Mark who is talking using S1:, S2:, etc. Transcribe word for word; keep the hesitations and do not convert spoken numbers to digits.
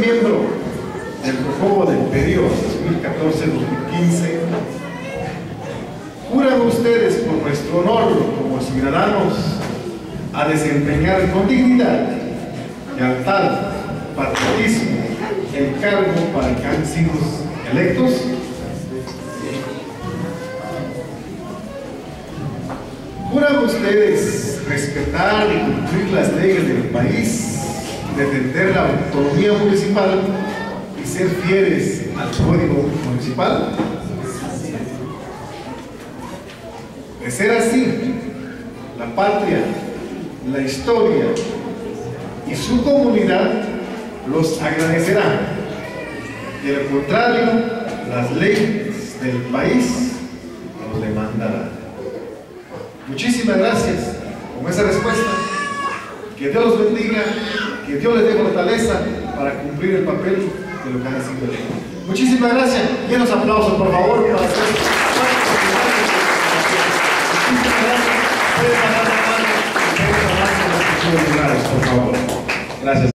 S1: miembro del Procobo del periodo dos mil catorce a dos mil quince, ¿juran ustedes por nuestro honor como ciudadanos a desempeñar con dignidad, lealtad, patriotismo el cargo para el que han sido electos? ¿Juran ustedes respetar y cumplir las leyes del país, defender la autonomía municipal y ser fieles al código municipal? De ser así, la patria, la historia y su comunidad los agradecerán. De lo contrario, las leyes del país los demandarán. Muchísimas gracias con esa respuesta. Que Dios los bendiga, que Dios les dé fortaleza para cumplir el papel de lo que han sido electos. Muchísimas gracias. Y unos aplausos, por favor. Para hacer... Muchísimas gracias. Pueden pasar la mano. Por favor. Gracias.